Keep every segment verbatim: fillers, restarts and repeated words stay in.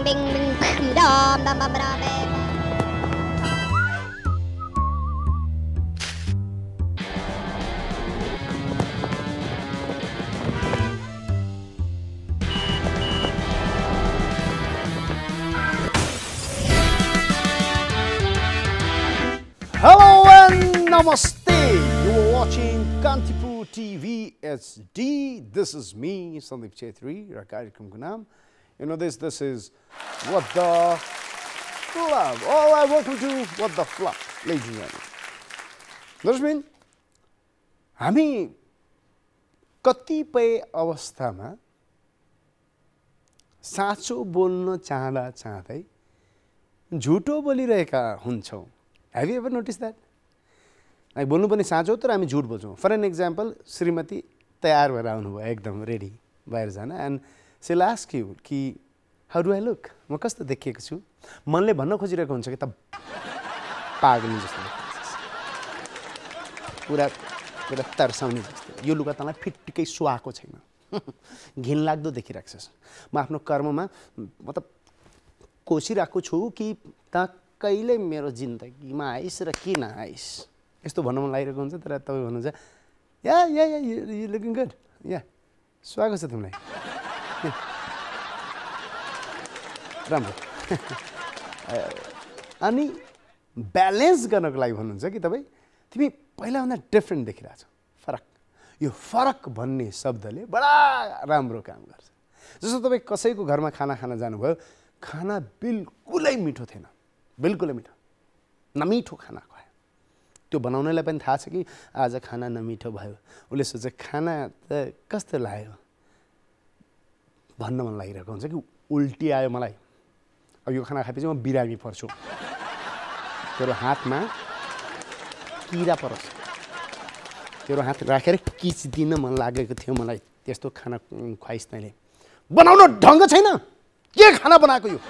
bing bing bing dum dum dum dum. Hello and namaste. You are watching Kantipur T V H D. This is me, Sandeep Chhetri, your कार्यक्रमको नाम. You know this. This is What the Flop. All right, welcome to What the Flop, ladies and gentlemen. दर्शकबिन, हामी कतिपय अवस्थामा साँचो बोल्न चाहँदा चाहँदै झुटो बोलिरहेका हुन्छौँ. Have you ever noticed that? Like बोल्नु पनि साँचो तर हामी झुट बोल्छौँ. For an example, श्रीमती तयार भएर आउनुभयो एकदम रेडी बाहिर जान and she'll ask you कि how do I look? म कस्तो देखिएको छु? मनले भन्न खोजिरहेको हुन्छ कि त पागल जस्तो देखिन्छस्. पुरा पुरा तर्साउने जस्तो. यो लुगा तँलाई फिट्टिकै सुहाएको छैन. घिनलाग्दो देखिरहेको छस्. म आफ्नो कर्ममा मतलब कोसिरहेको छु कि त कहिले मेरो जिन्दगीमा आइस र किन आइस यस्तो भन्न मन लागिरहेको हुन्छ तर तपाईँ भन्नुहुन्छ yeah yeah yeah you looking good yeah स्वागत छ तिमीलाई राम्रो अनि ब्यालेन्स गर्नको लागि भन्नुहुन्छ कि तपाईँ तिमी पहिलाभन्दा डिफ्रेन्ट देखिरहेछौ. फरक यो फरक भन्ने शब्दले बडा राम्रो काम गर्छ. जस्तो तपाईँ कसैको घरमा खाना खान जानुभयो, खाना बिल्कुलै मिठो थिएन, बिल्कुलै मिठो नमिठो खाना खुवायो. त्यो बनाउनेलाई पनि थाहा छ कि आज खाना नमिठो भयो. उसले सोचे खाना त कस्तो लाग्यो भन्न मन लागिरहेको हुन्छ कि उल्टी आयो मलाई, अब यो खाना खाएपछि म बिरामी पर्छु, तेरो हातमा किरा परोस्, तेरो हात राखेर किचिदिन मन लागेको थियो मलाई, त्यस्तो खाना खुवाइस् तैँले, बनाउन ढङ्ग छैन, के खाना बनाएको यो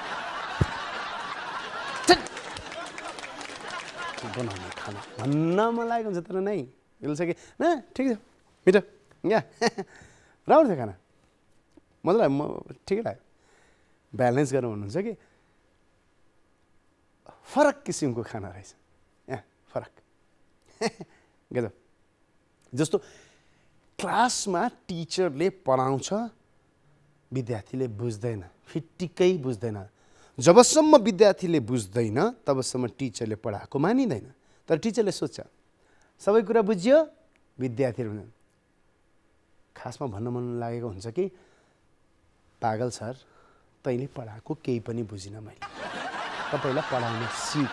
बनाउने खाना भन्न मन लागेको हुन्छ तर नै यसले चाहिँ कि न ठिक छ मिठो या राम्रो थियो खाना मजा लाग्यो म ठिकै लाग्यो. ब्यालेन्स गर्नु भन्नुहुन्छ कि फरक किसिमको खाना रहेछ यहाँ फरक गजब. जस्तो क्लासमा टिचरले पढाउँछ विद्यार्थीले बुझ्दैन, फिट्टिकै बुझ्दैन. जबसम्म विद्यार्थीले बुझ्दैन तबसम्म टिचरले पढाएको मानिँदैन. तर टिचरले सोध्छ सबै कुरा बुझ्यो, विद्यार्थीहरू हुन्. खासमा भन्न मन लागेको हुन्छ कि पागल सर तैँले पढाएको केही पनि बुझिनँ मैले, तपाईँलाई पढाउन सिक.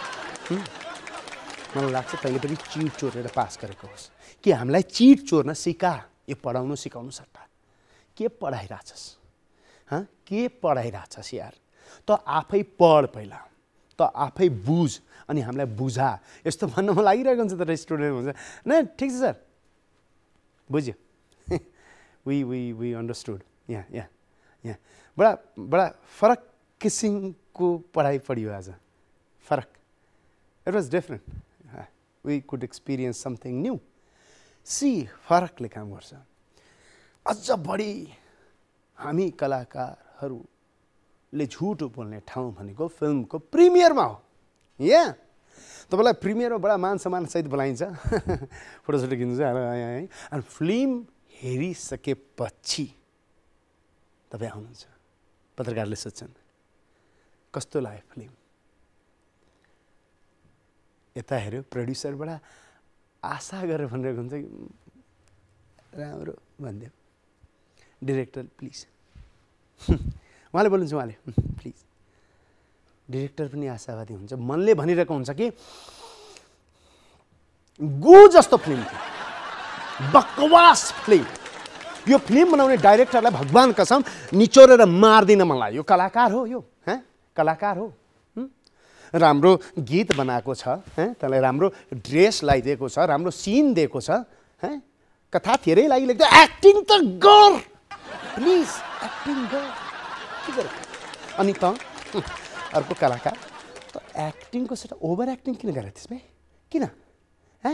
मलाई लाग्छ तैँले पनि चिट चोरेर पास गरेको होस् कि हामीलाई चिट चोर्न सिका. यो पढाउनु सिकाउनु सट्टा के पढाइरहेछस्? हँ के पढाइरहेछस् यार? त आफै पढ पहिला, त आफै बुझ अनि हामीलाई बुझा. यस्तो भन्न मन लागिरहेको हुन्छ तर स्टुडेन्ट हुन्छ न ठिक छ सर बुझ्यो वी वी वी अन्डरस्टुड. यहाँ यहाँ यहाँ बडा बडा फरक किसिमको पढाइ पढियो आज. फरक it was different. We could experience something new. See फरकले काम गर्छ. अझ बढी हामी कलाकारहरू ले झुटो बोल्ने ठाउँ भनेको फिल्मको प्रिमियरमा हो. यहाँ तपाईँलाई प्रिमियरमा बडा मान सम्मान सहित बोलाइन्छ, फोटोसोटो खिच्नु छ है. अनि फिल्म हेरिसकेपछि तपाईँ आउनुहुन्छ, पत्रकारले सोध्छन् कस्तो लाग्यो फिल्म. यता हेऱ्यो प्रड्युसरबाट आशा गरेर भनिरहेको हुन्छ कि राम्रो भनिदियो. डिरेक्टर प्लिज उहाँले बोल्नुहुन्छ, उहाँले प्लिज. डिरेक्टर पनि आशावादी हुन्छ, मनले भनिरहेको हुन्छ कि गु जस्तो फिल्म थियो, बकवास फिल्म. यो फिल्म बनाउने डाइरेक्टरलाई भगवान कसम निचोरेर मार्दिन मन लाग्यो. यो कलाकार हो, यो हँ कलाकार हो. राम्रो गीत बनाएको छ, त्यसलाई राम्रो ड्रेस लगाइदिएको छ, राम्रो सिन दिएको छ, कथा धेरै लागि लेख्दा एक्टिङ त गर प्लिज, एक्टिङ गर के गर. अनि त अर्को कलाकार त एक्टिङको सेट ओभर एक्टिङ किन गरेको थिस् भाइ? किन? हैं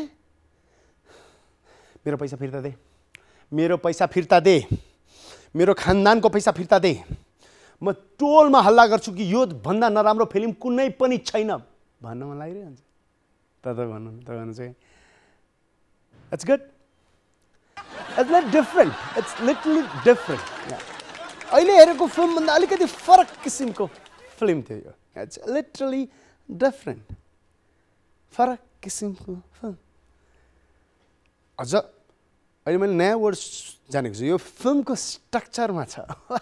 मेरो पैसा फिर्ता दे, मेरो पैसा फिर्ता दे, मेरो खानदानको पैसा फिर्ता दे. म टोलमा हल्ला गर्छु कि यो भन्दा नराम्रो फिल्म कुनै पनि छैन भन्न मन लागिरहन्छ त त भन्नु त भन्नु चाहिँ it's good it's lit different it's little different अहिले हेरेको फिल्मभन्दा अलिकति फरक किसिमको फिल्म थियो यो इट्स लिटरली डिफरेन्ट फरक किसिमको फिल्म अझ अहिले मैले नयाँ वर्ड जानेको छु यो फिल्मको स्ट्रक्चरमा छ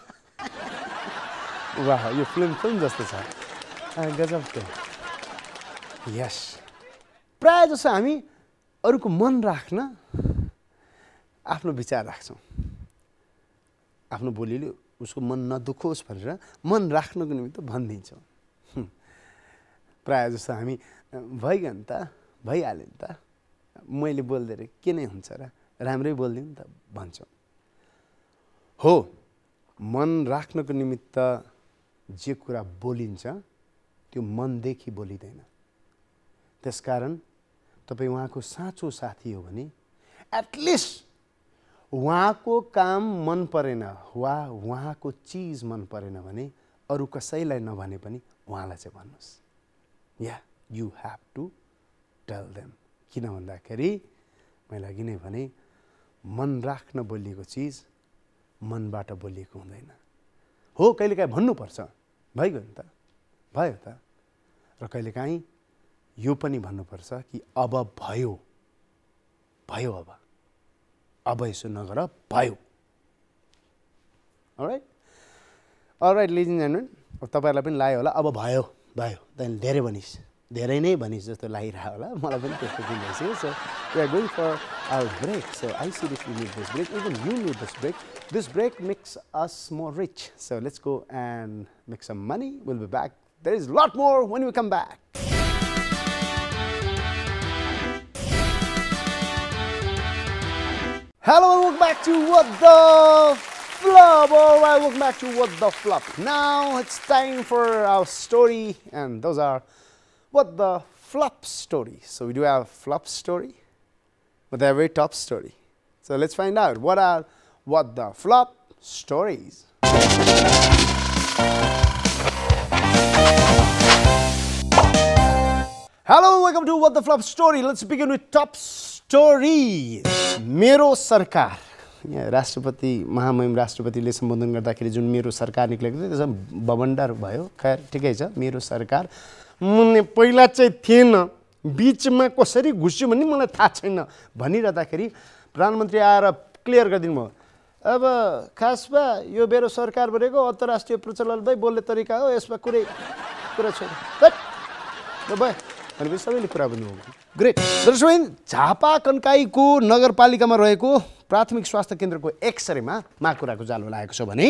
वाह यो फिल्म फिल्म जस्तो छ गजबको यस प्रायः जसो हामी अरूको मन राख्न आफ्नो विचार राख्छौँ आफ्नो बोलीले उसको मन नदुखोस् भनेर मन राख्नको निमित्त भनिदिन्छौँ प्रायः जस्तो हामी भइगयो नि त भइहाल्यो नि त मैले बोल्दै के नै हुन्छ र राम्रै बोलिदिउँ नि त भन्छौँ हो मन राख्नको निमित्त जे कुरा बोलिन्छ त्यो मनदेखि बोलिँदैन त्यसकारण तपाईँ उहाँको साँचो साथी हो भने एटलिस्ट उहाँको काम मन परेन वा उहाँको चिज मन परेन भने अरू कसैलाई नभने पनि उहाँलाई चाहिँ भन्नुहोस् yeah you have to tell them किन भन्दाखेरि मैले अघि नै भने मन राख्न बोलिएको चिज मनबाट बोलिएको हुँदैन हो कहिलेकाहीँ भन्नुपर्छ भइगयो नि त भयो त र कहिलेकाहीँ यो पनि भन्नुपर्छ कि अब भयो भयो अब अब यसो नगर भयो alright alright ladies and gentlemen अब तपाईँहरूलाई पनि लाग्यो होला अब भयो भयो त्यहाँदेखि धेरै भनिस् धेरै नै भनिस् जस्तो लागिरह्यो होला मलाई पनि त्यस्तो फिल भइसक्यो so we are going for our break so I seriously need this break even you need this break this break makes us more rich so let's go and make some money will be back there is lot more when we come back Hello and welcome back to What the Flop. Alright, welcome back to What the Flop. Now it's time for our story, and those are What the Flop stories. So we do have flop story, but they're very top story. So let's find out what are What the Flop stories. Hello, welcome to What the Flop story. Let's begin with top story. मेरो सरकार यहाँ राष्ट्रपति महामहिम राष्ट्रपतिले सम्बोधन गर्दाखेरि जुन मेरो सरकार निक्लेको थियो त्यसमा बबन्डर भयो खैर ठिकै छ मेरो सरकार मुन्ने पहिला चाहिँ थिएन बीचमा कसरी घुस्यो भन्ने मलाई थाहा छैन भनिरहँदाखेरि प्रधानमन्त्री आएर क्लियर गरिदिनु भयो अब खासमा यो मेरो सरकार भनेको अन्तर्राष्ट्रिय प्रचलनमै बोल्ने तरिका हो यसमा कुनै कुरा छैन भयो भनेपछि सबैले कुरा भन्नुभयो ग्रेट दर्शकबिन झापा कन्काईको नगरपालिकामा रहेको प्राथमिक स्वास्थ्य केन्द्रको एक्सरेमा माकुराको जालो लागेको छ भने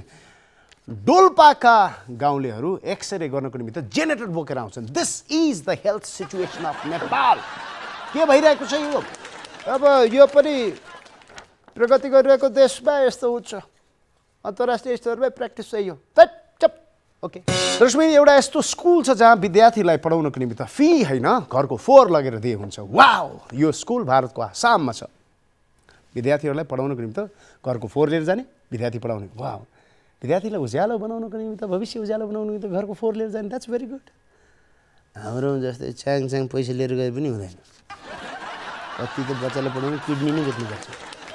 डोल्पाका गाउँलेहरू एक्सरे गर्नको निमित्त जेनेरेटर बोकेर आउँछन् this is the health situation of Nepal के भइरहेको छ यो अब यो पनि प्रगति गरिरहेको देशमा यस्तो हुन्छ अन्तर्राष्ट्रिय स्तरमा प्र्याक्टिस चाहिँ यो ओके दर्शकबिन एउटा यस्तो स्कुल छ जहाँ विद्यार्थीलाई पढाउनको निमित्त फी हैन घरको फोहोर लगेर दिए हुन्छ वाउ यो स्कुल भारतको आसाममा छ विद्यार्थीहरूलाई पढाउनको निमित्त घरको फोहोर लिएर जाने विद्यार्थी पढाउने वाउ विद्यार्थीलाई उज्यालो बनाउनको निमित्त भविष्य उज्यालो बनाउनको निमित्त घरको फोहोर लिएर जाने द्याट्स भेरी गुड हाम्रो जस्तै च्याङ च्याङ पैसा लिएर गए पनि हुँदैन कति त बच्चालाई पढाउनु किडनी नै बेच्नुपर्छ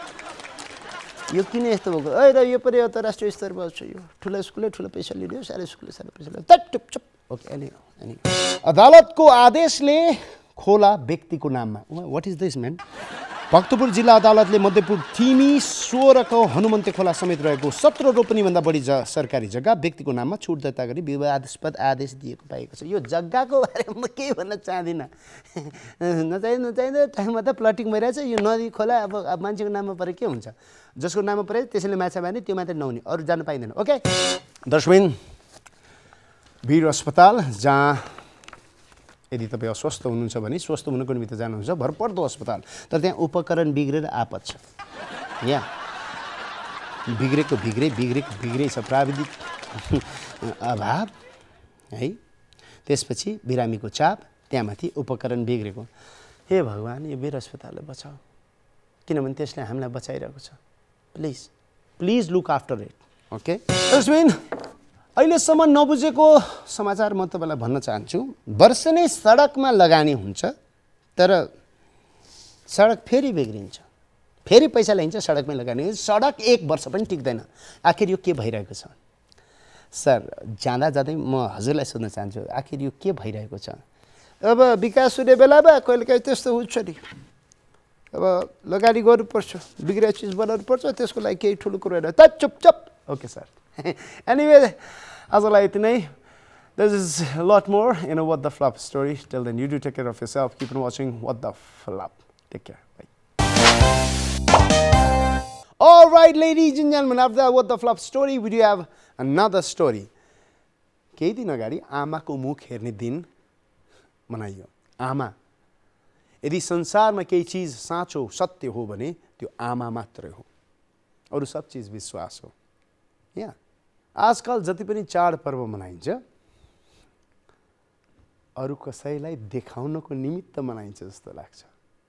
यो किन यस्तो भएको ए र यो पनि अन्तर्राष्ट्रिय स्तरमा छ यो ठुलो स्कुलले ठुलो पैसा लिने हो सानो स्कुलले सानो पैसा लिने तट चुप ओके एनी एनी अदालतको आदेशले खोला व्यक्तिको नाममा what is this man Bhaktapur जिल्ला अदालतले मध्यपुर थिमी सोह्रको हनुमन्ते खोला समेत रहेको सत्र रोपनीभन्दा बढी ज सरकारी जग्गा व्यक्तिको नाममा छुट दर्ता गरी विवादास्पद आदेश दिएको पाएको छ यो जग्गाको बारेमा म केही भन्न चाहदिनँ नचाहिँदो नचाहिँदो टाइममा त प्लटिङ भइरहेछ यो नदी खोला अब अब मान्छेको नाममा परे के हुन्छ जसको नाममा परे त्यसैले माछा मार्ने त्यो मात्रै नहुने अरू जानु पाइँदैन ओके दर्शकबिन वीर अस्पताल जहाँ यदि तपाईँ अस्वस्थ हुनुहुन्छ भने स्वस्थ हुनको निमित्त जानुहुन्छ भरपर्दो अस्पताल तर त्यहाँ उपकरण बिग्रेर आपत छ यहाँ बिग्रेको बिग्रे बिग्रेको बिग्रै छ प्राविधिक अभाव है त्यसपछि बिरामीको चाप त्यहाँमाथि उपकरण बिग्रेको हे भगवान् यो वीर अस्पताललाई बचाऊ किनभने त्यसले हामीलाई बचाइरहेको छ please please look after it okay दर्शकबिन अहिलेसम्म नबुझेको समाचार म तपाईँलाई भन्न चाहन्छु वर्ष नै सडकमा लगानी हुन्छ तर सडक फेरि बिग्रिन्छ फेरि पैसा लिन्छ सडकमै लगानी सडक एक वर्ष पनि टिक्दैन आखिर यो के भइरहेको छ सर जाँदा जाँदै म हजुरलाई सोध्न चाहन्छु आखिर यो के भइरहेको छ अब विकास हुने बेलामा कहिलेकाहीँ त्यस्तो हुन्छ नि अब लगानी गर्नुपर्छ बिग्रिया चिज बनाउनु पर्छ त्यसको लागि केही ठुलो कुरो होइन त चुपचाप ओके सर एनिवे आजलाई यति नै This is a lot more in a What the Flop story. Till then, you do take care of yourself. Keep on watching What the Flop. Take care. Bye. All right, ladies and gentlemen, after that What the Flop story, we do have another story. केही दिन अगाडि आमाको मुख हेर्ने दिन मनाइयो. आमा. यदि संसारमा केही चीज साँचो सत्य हो भने त्यो आमा मात्रै हो. अरु सब चीज विश्वास हो. यहाँ आजकल जति पनि चाड पर्व मनाइन्छ अरु कसैलाई देखाउनको निमित्त मनाइन्छ जस्तो लाग्छ.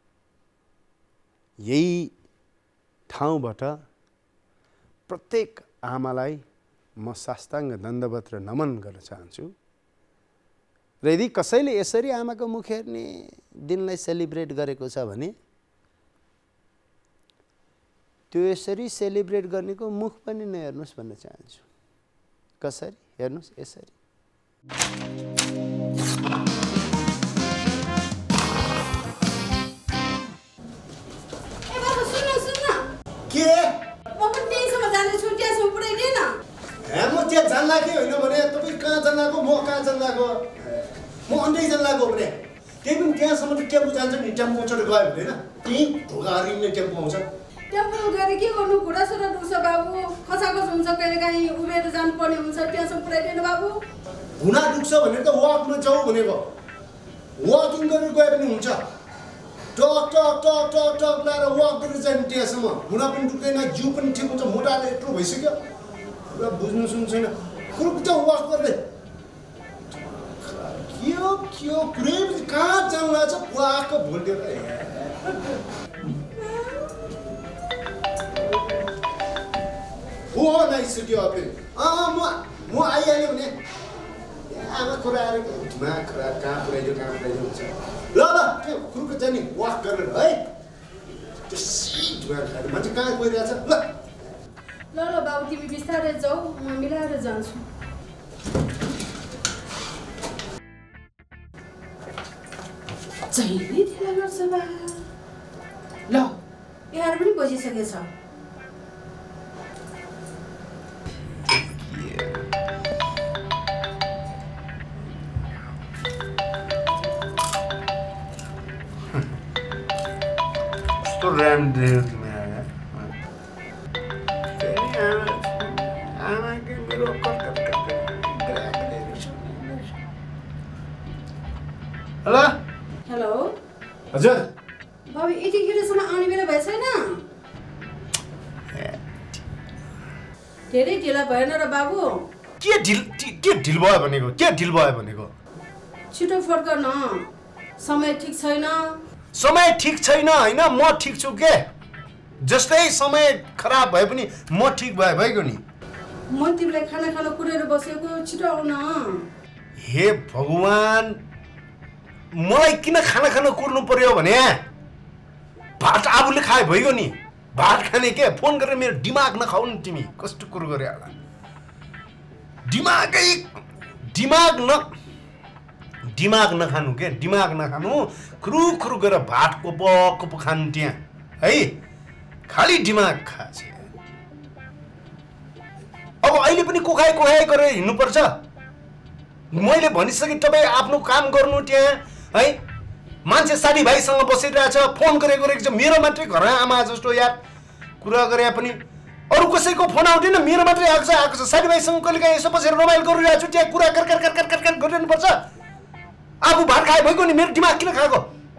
यही ठाउँबाट प्रत्येक आमालाई म साष्टाङ्ग दण्डवत र नमन गर्न चाहन्छु. र यदि कसैले यसरी आमाको मुख हेर्ने दिनलाई सेलिब्रेट गरेको छ भने त्यो यसरी सेलिब्रेट गर्नेको मुख पनि नहेर्नुस् भन्न चाहन्छु. कसरी हेर्नुस् यसरी. के म पनि त्यहीसँग जाने छु त्यहाँसम्म पुऱ्याइदिए न. हे म त्यहाँ जान लाग्यो होइन भने तपाईँ कहाँ जान लाग्यो म कहाँ जान लाग्यो म अन्यै जान लाग्यो भने त्यही पनि त्यहाँसम्म त टेम्पो जान्छ नि टेम्पो चढेर गयो भने होइन त्यहीँ ढोकाहरू नै टेम्पो आउँछ. टेम्पो गएर के गर्नु घुँडा सुरा दुख्छ बाबु खसाखस हुन्छ कहिलेकाहीँ उभिएर जानुपर्ने हुन्छ त्यहाँसम्म पुऱ्याइदिएन बाबु. घुँडा दुख्छ भने त वाकमा जाऊ भनेको वाकिङ गरेर गए पनि हुन्छ. टक टक टक टक टक लाएर वाक गरेर जाने त्यहाँसम्म घुँडा पनि दुख्दैन जिउ पनि ठिक हुन्छ मोटाले यत्रो भइसक्यो पुरा बुझ्नु सुन्नु छैन खुरुक्क वाक गर्ने के हो के हो कुरै कहाँ जानु लाग्छ वाक भोल्टेर हो नआइसक्यो अब अँ म म आइहाल्यो भने आमा कुरा आएर मा कुरा कहाँ पुऱ्याइदियो कहाँ पुऱ्याइदियो हुन्छ. ल ल त्यो खुरुक्क जाने वाक गरेर है त्यो सिट भएर खाएर मान्छे कहाँ गइरहेछ. ल ल ल बाबु तिमी बिस्तारै जाऊ म मिलाएर जान्छु. जहिले ढिला गर्छ बा. ल एघार पनि बजिसकेछ. तो रैम दे तुम्हें आया तेरी आना आना के मेरे कॉल कर कर ग्रैब दे हेलो हेलो हजुर बाबु यतिखेरसम्म आउने बेला भएछ छैन. धेरै ढिला भएन र बाबु. के ढिल के ढिल भयो भनेको के ढिल भयो भनेको. छिटो फर्क न समय ठिक छैन. समय ठिक छैन होइन म ठिक छु के जस्तै समय खराब भए पनि म ठिक भए भइगयो नि. म तिमीलाई खाना खाना कुरेर बसेको छिटो आउन. हे भगवान मलाई किन खाना खाना कुर्नु पर्यो भने भात आबुले खाए भइगयो नि. भात खाने के फोन गरेर मेरो दिमाग नखाउ नि तिमी कस्तो कुरो गरे होला. दिमागै दिमाग न दिमाग नखानु के दिमाग नखानु खुरु खुरु गरेर भात कोप कोप खानु त्यहाँ है खाली दिमाग खाछ. अब अहिले पनि कोखाइ कोखाइ गरेर हिँड्नुपर्छ. मैले भनिसकेँ तपाईँ आफ्नो काम गर्नु त्यहाँ है. मान्छे साथीभाइसँग बसिरहेछ फोन गरे गरेको छ मेरो मात्रै घर आमा जस्तो यार कुरा गरे पनि अरू कसैको फोन आउँदैन मेरो मात्रै आएको छ आएको छ. साथीभाइसँग कहिलेकाहीँ यसो बसेर रमाइलो गरिरहेको छु त्यहाँ कुरा कर कर कर कर कर गरिरहनुपर्छ. आफू भात खाए भइगयो नि मेरो दिमाग किन खाएको.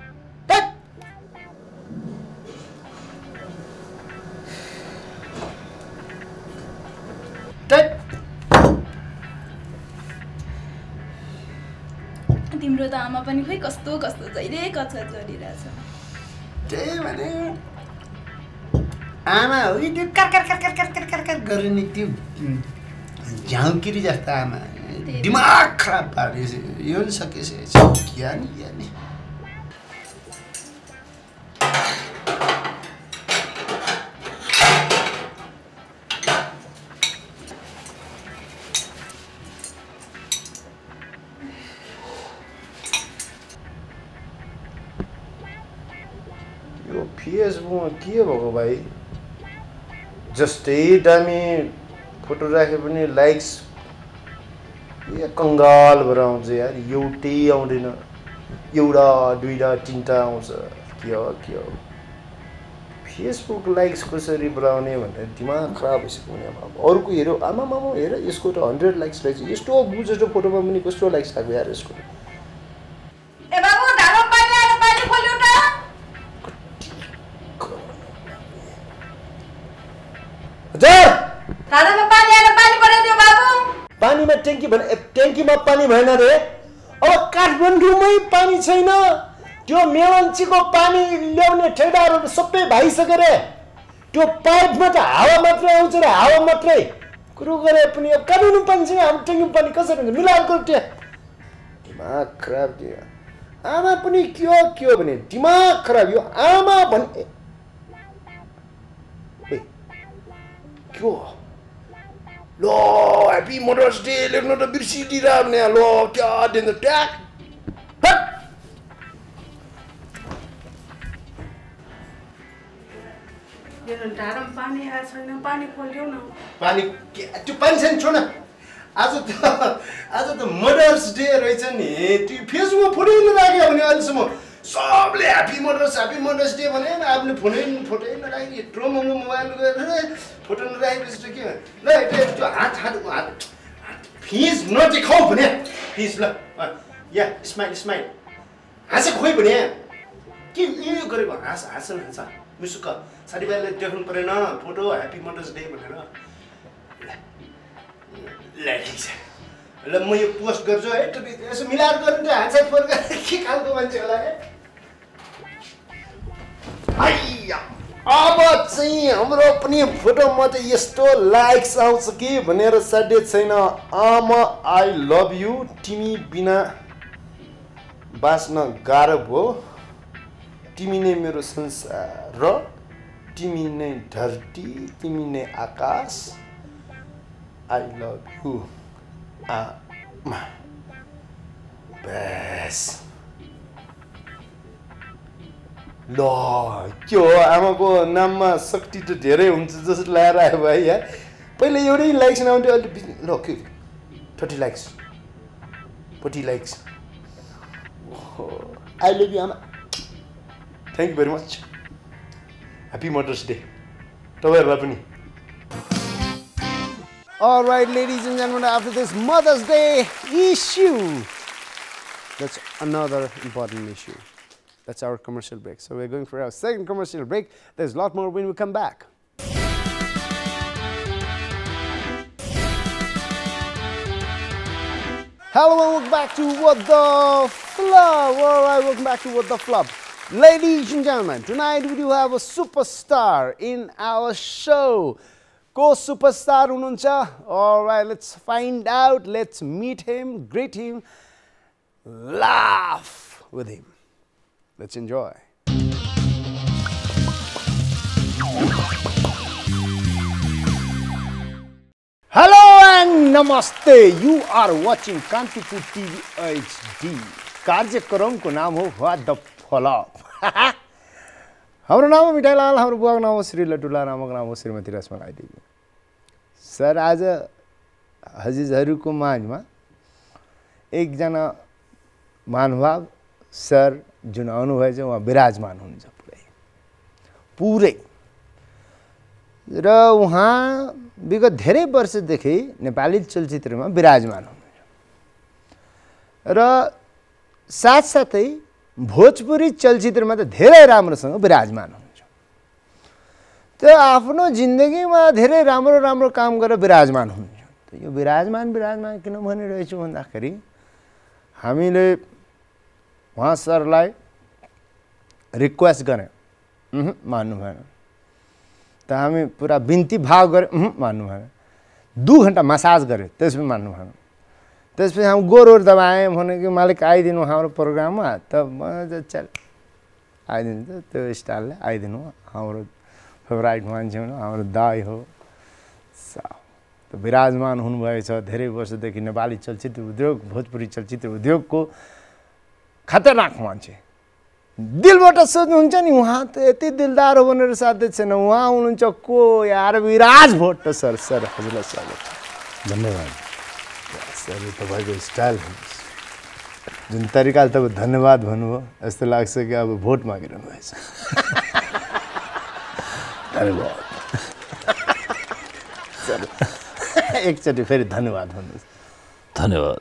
तिम्रो त आमा पनि खोइ कस्तो कस्तो जहिले कच्चा चलिरहेछ. त्यही भने आमा हो कि त्यो कर कर कर कर कर कर कर कर गर्ने त्यो झाउकिरी जस्ता आमा दिमाग खराब पारेछ यो नि सकेछ क्या नि क्या नि यो फेसबुकमा के भएको भाइ जस्तै दामी फोटो राखे पनि लाइक्स ए कङ्गाल भएर आउँछ यार एउटै आउँदैन एउटा दुईवटा तिनवटा आउँछ के हो के हो फेसबुक लाइक्स कसरी बढाउने भनेर दिमाग खराब भइसक्यो भने अब अरूको हेऱ्यो आमा मामा हेर यसको त हन्ड्रेड लाइक्स रहेछ यस्तो बुझेको फोटोमा पनि कस्तो लाइक्स आएको यार यसको ए बाबु ढाडो पानी आएर पानी खोल्यो त हजुर ढाडोमा पानी आएर पानी पठाइदियो बाबु पानीमा ट्याङ्की भने ट्याङ्कीमा पानी भएन रे अब काठमाडौँमै पानी छैन त्यो मेलन्चीको पानी ल्याउने ठेडाहरू सबै भाइसक्यो रे त्यो पाइपमा त हावा मात्रै आउँछ रे हावा मात्रै कुरो गरे पनि अब काठमाडौँ पानी छैन हाम्रो ट्याङ्कीमा पानी कसरी हुन्छ मिलाएर गऱ्यो त्यहाँ दिमाग खराब दियो आमा पनि के हो के हो भने दिमाग खराब यो आमा भने के हो लो ह्याप्पी मदर्स डे लेख्नु त बिर्सिदिरहेको भने लो क्या दिन त ट्याक मेरो ढाडोमा पानी आएर छैन पानी खोल्यो न पानी त्यो पानी छैन छोड आज त आज त मदर्स डे रहेछ नि त्यो फेसबुकमा फोटो राख्यो भने अहिलेसम्म सबले happy mother's happy mother's day भने आफूले फोटो फोटो नराखि यत्रो महँगो मोबाइल गरेर फोटो नराखेपछि त के ल त्यो हात हात हात फिज नदेखाऊ भने फिज ल या स्माइल स्माइल हाँसे खोइ भने के यो गरेको हाँस हाँस हाँस मुसुक्क साथीभाइले देख्नु परेन फोटो ह्याप्पी मदर्स डे भनेर ल ठिक छ ल म यो पोस्ट गर्छु है यसो मिलाएर गर्नु त हाँसा फोर के खालको मान्छे होला है आइया अब चाहिँ हाम्रो पनि फोटोमा त यस्तो लाइक्स आउँछ कि भनेर साध्य छैन आमा आई लभ यु तिमी बिना बाँच्न गाह्रो भयो तिमी नै मेरो संसार र तिमी नै धरती तिमी नै आकाश आई लभ यु आमा बस ल के हो आमाको नाममा शक्ति त धेरै हुन्छ जस्तो लगाएर आयो भाइ यार पहिला एउटै लाइक्स नआउँथ्यो अहिले ल के thirty likes forty likes I love you आमा thank you very much happy mother's day तपाईँहरूलाई पनि All right, ladies and gentlemen, after this Mother's Day issue, that's another important issue. That's our commercial break. So we're going for our second commercial break. There's a lot more when we come back. Hello and welcome back to What the Flub. All right, welcome back to What the Flub. Ladies and gentlemen, tonight we do have a superstar in our show. Ko superstar hununcha? All right, let's find out. Let's meet him, greet him, laugh with him. Let's enjoy. Hello and namaste. You are watching Kantipur T V H D. कार्यक्रम को नाम हो What the Flub. हाम्रो नाम हो मिठाईलाल, हाम्रो बुवाको नाम हो श्री लटुला, नामको नाम हो श्रीमती रश्मलाई देवी। सर आज हजिजहरूको माझमा एकजना महानुभाव सर जुन आउनुभएछ उहाँ विराजमान हुनुहुन्छ पुरै पुरै र उहाँ विगत धेरै वर्षदेखि नेपाली चलचित्रमा विराजमान हुनुहुन्छ र साथसाथै भोजपुरी चलचित्रमा त धेरै राम्रोसँग विराजमान हुनुहुन्छ। त्यो आफ्नो जिन्दगीमा धेरै राम्रो राम्रो काम गरेर विराजमान हुनुहुन्छ। त यो विराजमान विराजमान किन भनिरहेछु भन्दाखेरि हामीले उहाँ सरलाई रिक्वेस्ट गरे मान्नु भएन। त हामी पुरा बिन्ती भाव गरे मान्नु भएन। दु घन्टा मसाज गऱ्यो त्यसपछि मान्नु भएन त्यसपछि हामी गोरहरू दबाएँ भने कि मालिक आइदिनु हाम्रो प्रोग्राममा त म चल आइदिनु त त्यो स्टाइलले आइदिनु हाम्रो फेभराइट मान्छे हो हाम्रो दाई हो विराजमान हुनुभएछ धेरै वर्षदेखि नेपाली चलचित्र उद्योग भोजपुरी चलचित्र उद्योगको खतरनाक मान्छे दिलबाट सोध्नुहुन्छ नि उहाँ त यति दिलदार हो भनेर साध्य छैन उहाँ हुनुहुन्छ को यार विराज भट्ट सर सर हजुरलाई स्वागत धन्यवाद सर तपाईँको स्टाइल जुन तरिकाले तपाईँ धन्यवाद भन्नुभयो यस्तो लाग्छ कि अब भोट मागिरहनु भएछ धन्यवाद सर एकचोटि फेरि धन्यवाद भन्नुहोस् धन्यवाद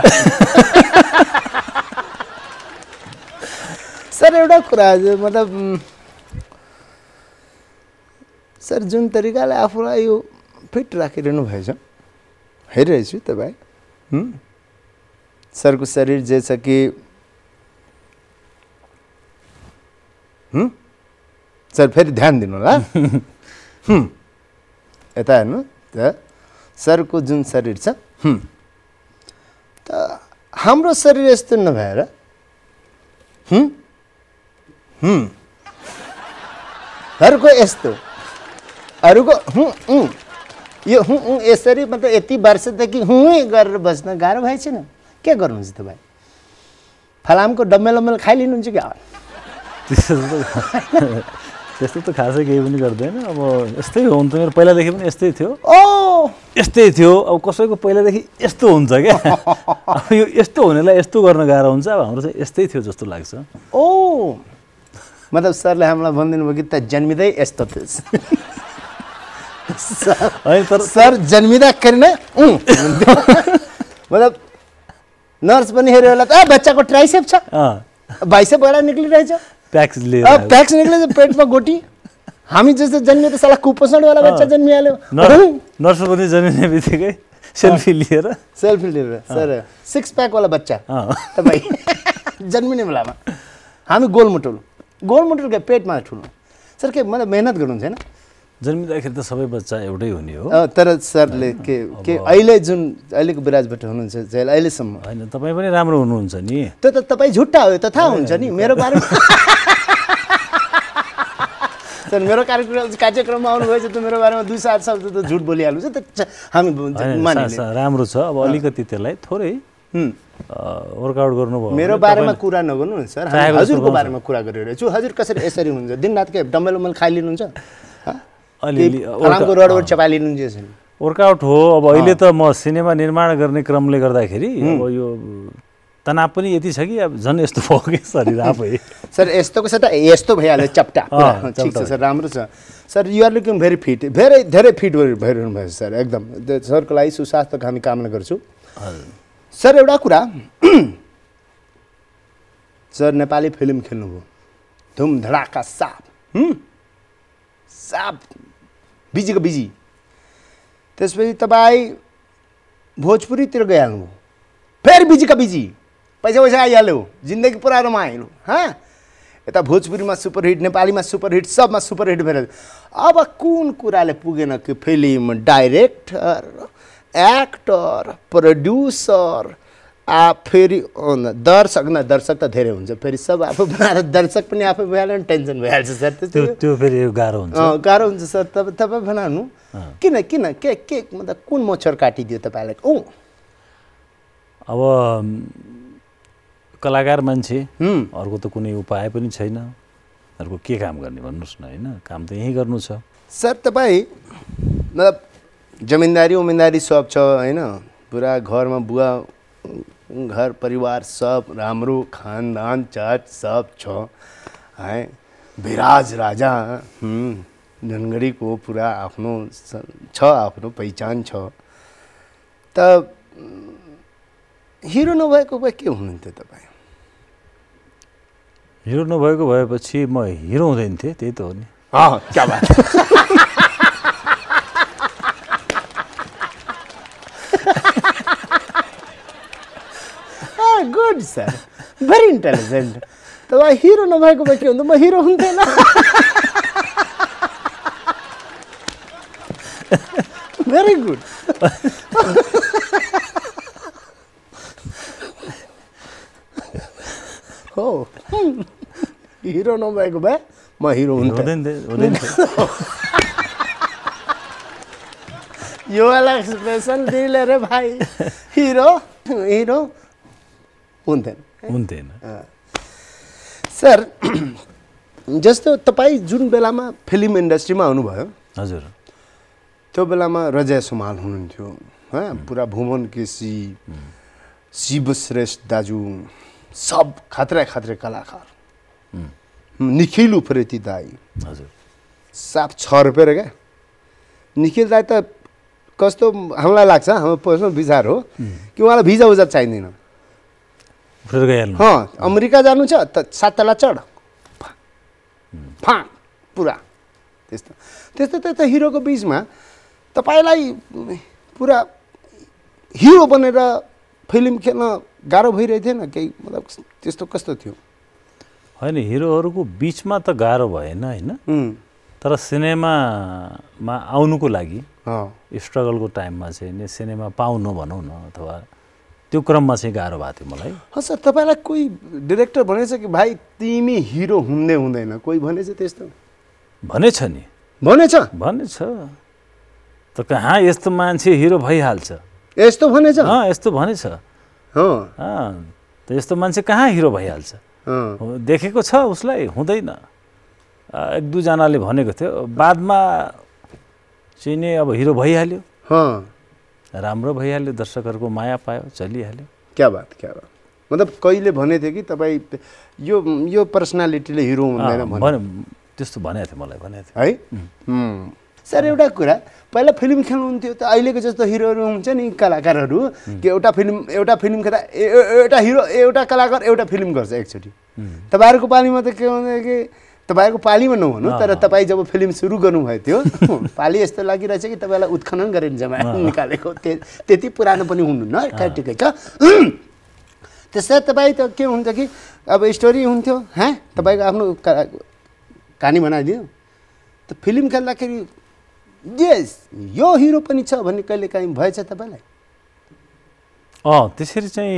सर एउटा कुरा मतलब सर जुन तरिकाले आफूलाई यो फिट राखिरहनु भएछ हेरिरहेछु तपाईँ सरको शरीर जे छ कि सर फेरि ध्यान दिनु होला यता हेर्नु त सरको जुन शरीर छ त हाम्रो शरीर यस्तो नभएर अरूको यस्तो अरूको यो यसरी मतलब यति वर्षदेखि हुँ गरेर बस्न गाह्रो भएछ न के गर्नुहुन्छ तपाईँ फलामको डम्मेल डम्मेल खाइलिनुहुन्छ क्या त्यस्तो त खासै केही पनि गर्दैन अब यस्तै हो नि त मेरो पहिलादेखि पनि यस्तै थियो ओ यस्तै थियो अब कसैको पहिलादेखि यस्तो हुन्छ क्या अब यो यस्तो हुनेलाई यस्तो गर्न गाह्रो हुन्छ अब हाम्रो चाहिँ यस्तै थियो जस्तो लाग्छ ओ मतलब सरले हामीलाई भनिदिनु भयो कि त जन्मिँदै यस्तो थियो तर सर जन्मिँदाखेरि नै मतलब नर्स पनि हेऱ्यो होला त बच्चाको ट्राइसेप छ बाइसेप भएर निक्लिरहेछ प्याक्स लिएर प्याक्स निक्लेछ पेटमा गोटी हामी जस्तो जन्मियो त साला कुपोषणवाला बच्चा जन्मिहाल्यो नर्स पनि जन्मिने बित्तिकै सेल्फी लिएर सेल्फी लिएर सर सिक्स प्याकवाला बच्चा तपाईँ जन्मिने बेलामा हामी गोलमुटुल गोलमुटुल के पेटमा ठुलो सर के मतलब मेहनत गर्नुहुन्छ होइन जन्मिँदाखेरि त सबै बच्चा एउटै हुने हो तर सरले के के अहिले जुन अहिलेको विराजबाट हुनुहुन्छ अहिलेसम्म होइन तपाईँ पनि राम्रो हुनुहुन्छ नि त्यो त तपाईँ झुट्टा हो त थाहा हुन्छ नि मेरो बारेमा सर मेरो कार्यक्रम कार्यक्रममा आउनुभएछ त मेरो बारेमा दुई सात शब्द त झुट बोलिहाल्नु छ त हामी राम्रो छ अब अलिकति त्यसलाई थोरै वर्कआउट गर्नुभयो मेरो बारेमा कुरा नगर्नु नि सर हजुरको बारेमा कुरा गरिरहेको छु हजुर कसरी यसरी हुन्छ दिनरात के डम्बल उम्बल खाइलिनुहुन्छ अलिअलि फलामको रडवड चपालिनुहुन्छ वर्कआउट हो अब अहिले त म सिनेमा निर्माण गर्ने क्रमले गर्दाखेरि अब यो तनाव पनि यति छ कि अब झन् यस्तो भयो कि शरीर आफै सर यस्तोको छ त यस्तो भइहाल्यो चप्टा ठिक छ सर राम्रो छ sir you are looking very fit धेरै धेरै फिट भइरहनु भएको सर एकदम सरको लागि सुस्वास्थ्यको हामी कामना गर्छौँ सर एउटा कुरा सर नेपाली फिल्म खेल्नुभयो धुम धडाका साप साप बिजीको बिजी त्यसपछि तपाईँ भोजपुरीतिर गइहाल्नुभयो फेरि बिजीका बिजी पैसा पैसा आइहाल्यो जिन्दगी पुरा रमाइलो हाँ यता भोजपुरीमा सुपरहिट नेपालीमा सुपरहिट सबमा सुपरहिट भएर अब कुन कुराले पुगेन कि फिल्म डाइरेक्टर एक्टर प्रोड्युसर आ फेरि दर्शक न दर्शक त धेरै हुन्छ फेरि सब आफू बनाएर दर्शक पनि आफै भइहाल्यो नि टेन्सन भइहाल्छ सर त्यो त्यो फेरि गाह्रो हुन्छ गाह्रो हुन्छ सर तपाईँ तपाईँ भनाउनु किन किन के के मतलब कुन मोचर काटिदियो तपाईँलाई ऊ अब कलाकार मान्छे अर्को त कुनै उपाय पनि छैन अर्को के काम गर्ने भन्नुहोस् न होइन काम त यहीँ गर्नु छ सर तपाईँ मतलब जमिनदारी उमिनदारी सब छ होइन पुरा घरमा बुवा घर परिवार सब राम्रो खानदान चाट सब छ है विराज राजा धनगढीको पुरा आफ्नो छ आफ्नो पहिचान छ त हिरो नभएको भए के हुनुहुन्थ्यो तपाईँ हिरो नभएको भएपछि म हिरो हुँदैन थिएँ त्यही त हो नि क्या बात गुड सर भेरी इन्टेलिजेन्ट तपाईँ हिरो नभएको भए के हुन्थ्यो म हिरो हुन्थेन भेरी गुड हो हिरो नभएको भए म हिरो हुन्थेँ यो वाला एक्सप्रेसन दिले रे भाइ हिरो हिरो हुन्थेन हुन्थेन सर जस्तो तपाईँ जुन बेलामा फिल्म इन्डस्ट्रीमा आउनुभयो हजुर त्यो बेलामा रजय सुमाल हुनुहुन्थ्यो है पुरा भुवन केसी शिव श्रेष्ठ दाजु सब खतरा खतरे कलाकार निखिल उप्रेती दाई हजुर साफ छ रुपियाँ रे क्या निखिल दाई त कस्तो हामीलाई लाग्छ हाम्रो पर्सनल विचार हो कि उहाँलाई भिजा उजा चाहिँदैन अँ अमेरिका जानु छ त सात तला चढ फाँ पुरा त्यस्तो त्यस्तो त्यस्तो हिरोको बिचमा तपाईँलाई पुरा हिरो बनेर फिल्म खेल्न गाह्रो भइरहेको थिएन केही मतलब त्यस्तो कस्तो थियो होइन हिरोहरूको बिचमा त गाह्रो भएन होइन तर सिनेमामा आउनुको लागि स्ट्रगलको टाइममा चाहिँ नि सिनेमा पाउनु भनौँ न अथवा त्यो क्रममा चाहिँ गाह्रो भएको थियो मलाई हँ सर तपाईँलाई कोही डिरेक्टर भनेछ कि भाइ तिमी हिरो हुँदै हुँदैन कोही भनेछ त्यस्तो भनेछ नि भनेछ भनेछ त कहाँ यस्तो मान्छे हिरो भइहाल्छ यस्तो भनेछ अँ यस्तो भनेछ अँ त यस्तो मान्छे कहाँ हिरो भइहाल्छ देखेको छ उसलाई हुँदैन एक दुईजनाले भनेको थियो बादमा चाहिँ नि अब हिरो भइहाल्यो राम्रो भइहाल्यो दर्शकहरूको माया पायो चलिहाल्यो क्या बात क्या बात मतलब कहिले भनेको थियो कि तपाईँ यो यो पर्सनालिटीले हिरो हुँदैन भने त्यस्तो भनेको थियो मलाई भनेको थियो है सर एउटा कुरा पहिला फिल्म खेल्नुहुन्थ्यो त अहिलेको जस्तो हिरोहरू हुन्छ नि कलाकारहरू कि एउटा फिल्म एउटा फिल्म खेल्दा एउटा हिरो एउटा कलाकार एउटा फिल्म गर्छ एकचोटि तपाईँहरूको पालीमा त के भन्दा कि तपाईँहरूको पालीमा नभनौँ तर तपाईँ जब फिल्म सुरु गर्नुभयो थियो पाली यस्तो लागिरहेछ कि तपाईँलाई उत्खनन गरेर जमा निकालेको त्यति पुरानो पनि हुनुहुन्न ठिकै छ त्यसै तपाईँ त के हुन्छ कि अब स्टोरी हुन्थ्यो हाँ तपाईँको आफ्नो कहानी बनाइदियो त फिल्म खेल्दाखेरि यस यो हिरो पनि छ भन्ने कहिले काहीँ भएछ तपाईँलाई अँ त्यसरी चाहिँ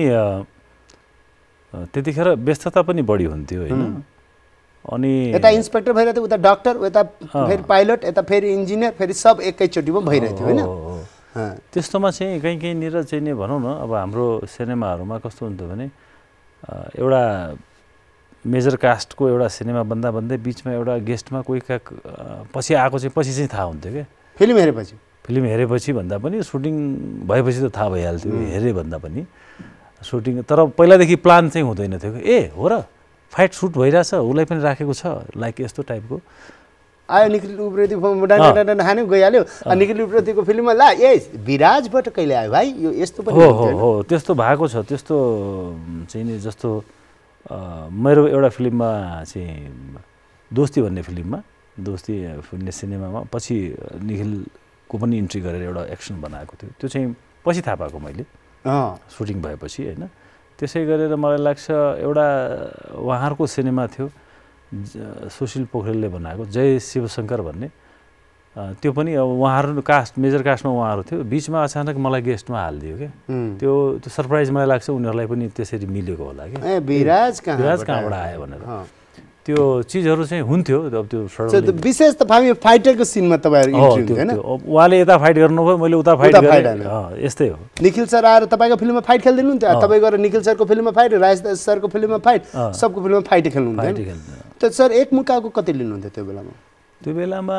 त्यतिखेर व्यस्तता पनि बढी हुन्थ्यो होइन अनि यता इन्सपेक्टर भइरहेको थियो उता डक्टर उता फेरि पाइलट यता फेरि इन्जिनियर फेरि सब एकैचोटिमा भइरहेको थियो होइन त्यस्तोमा चाहिँ कहीँ कहीँनिर चाहिँ नि भनौँ न अब हाम्रो सिनेमाहरूमा कस्तो हुन्थ्यो भने एउटा मेजर कास्टको एउटा सिनेमा बन्दा बन्दै बिचमा एउटा गेस्टमा कोही का पछि आएको चाहिँ पछि चाहिँ थाहा हुन्थ्यो क्या फिल्म हेरेपछि फिल्म हेरेपछि भन्दा पनि सुटिङ भएपछि त थाहा भइहाल्थ्यो हेरे भन्दा पनि सुटिङ तर पहिलादेखि प्लान चाहिँ हुँदैन थियो ए हो र फाइट सुट भइरहेछ उसलाई पनि राखेको छ लाइक यस्तो टाइपको आयो निखिल उप्रेती हान्यो गइहाल्यो निखिल उप्रेतीको फिल्ममा ला ए विराजबाट कहिले आयो भाइ यो यस्तो पनि हो हो हो त्यस्तो भएको छ त्यस्तो चाहिँ नि जस्तो मेरो एउटा फिल्ममा चाहिँ दोस्ती भन्ने फिल्ममा दोस्ती भन्ने सिनेमामा पछि निखिलको पनि इन्ट्री गरेर एउटा एक्सन बनाएको थियो त्यो चाहिँ पछि थाहा पाएको मैले सुटिङ भएपछि होइन त्यसै गरेर मलाई लाग्छ एउटा उहाँहरूको सिनेमा थियो सुशील पोखरेलले बनाएको जय शिवशङ्कर भन्ने त्यो पनि अब उहाँहरू कास्ट मेजर कास्टमा उहाँहरू थियो बिचमा अचानक मलाई गेस्टमा हालिदियो क्या त्यो त्यो सरप्राइज मलाई लाग्छ उनीहरूलाई पनि त्यसरी मिलेको होला क्या विराज विराज कहाँबाट आयो भनेर त्यो चिजहरू चाहिँ हुन्थ्यो अब त्यो विशेष त फाइटरको सिनमा तपाईँहरू उहाँले यता फाइट गर्नुभयो मैले उता फाइट गरेँ यस्तै हो निखिल सर आएर तपाईँको फिल्ममा फाइट खेल्दिनुहुन्थ्यो तपाईँ गएर निखिल सरको फिल्ममा फाइट राजेश सरको फिल्ममा फाइट सबको फिल्ममा फाइट खेल्नुहुन्थ्यो त सर एक मुकाको कति लिनुहुन्थ्यो त्यो बेलामा त्यो बेलामा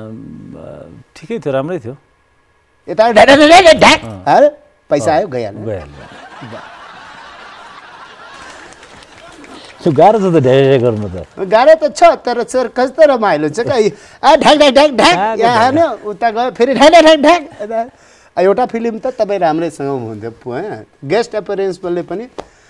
ठिकै थियो राम्रै थियो यता पैसा आयो गइहाल्यो गइहाल्यो गाह्रो छ त ढ्याढ्याढ्या गर्नु त गाह्रो त छ तर सर कस्तो रमाइलो छ क्या ढाक ढाक ढाक ढाक यहाँ हान्यो उता गयो फेरि ढाक ढाक ढाक एउटा फिल्म त तपाईँ राम्रैसँग हुनुहुन्थ्यो गेस्ट एपियरेन्सले पनि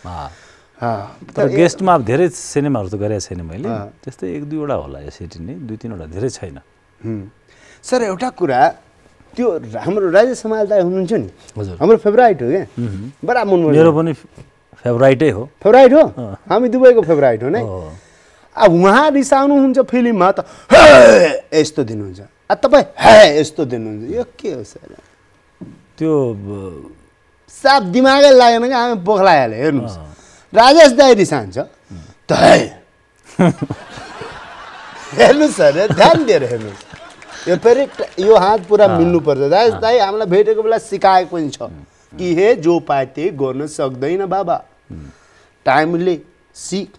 तर गेस्टमा अब धेरै सिनेमाहरू त गरेको छैन मैले त्यस्तै एक दुईवटा होला यसरी नै दुई तिनवटा धेरै छैन सर एउटा कुरा त्यो हाम्रो राजेश समाल दाइ हुनुहुन्छ नि हजुर हाम्रो फेभराइट हो क्या बडा मन मेरो पनि फेभराइटै हो फेभराइट हो हामी दुवैको फेभराइट हो नै अब उहाँ रिसाउनुहुन्छ फिल्ममा त यस्तो दिनुहुन्छ तपाईँ हे यस्तो दिनुहुन्छ यो के हो सर त्यो साफ दिमागै लागेन कि हामी बोक्लाइहाल्यो हेर्नुहोस् राजेश दाइ रिसान्छ त हेर्नुहोस् सर ध्यान दिएर हेर्नुहोस् यो फेरि यो हात पुरा मिल्नुपर्छ राजेश दाइ हामीलाई भेटेको बेला सिकाएको पनि छ कि हे जो पाए त्यही गर्न सक्दैन बाबा टाइमले सिक